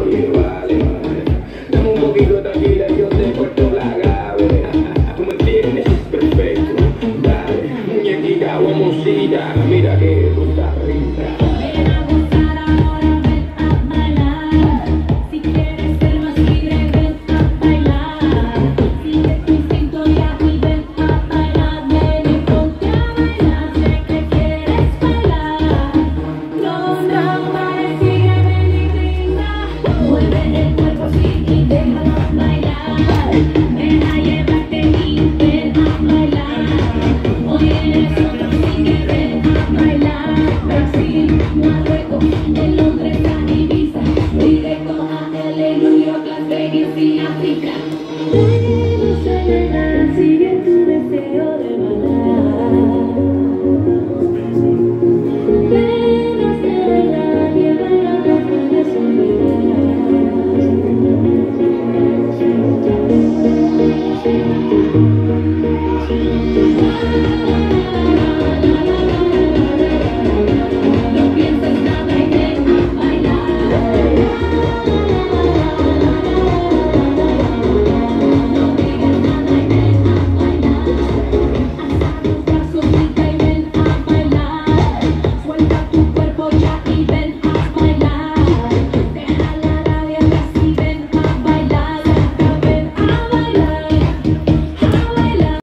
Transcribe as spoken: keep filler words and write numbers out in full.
Oye, vale, vale. Dame un poquito tranquila y yo te corto la grave. Tú me entiendes, perfecto. Dale, muñequita, guamosita, mira que tú estás rica. Ven a gozar ahora, ven a bailar. Si quieres ser más libre, ven a bailar. Sigue tu instinto y aquí ven a bailar. Ven y ponte a bailar, sé que quieres bailar. No, no pares, sigue, ven y brinda. Mueve el cuerpo así y déjalo bailar. Ven a llevarte y ven a bailar. Hoy eres otro, sigue, ven a bailar. Brasil, Marruecos, de Londres a Ibiza, directo a L A, New York, Las Vegas y África.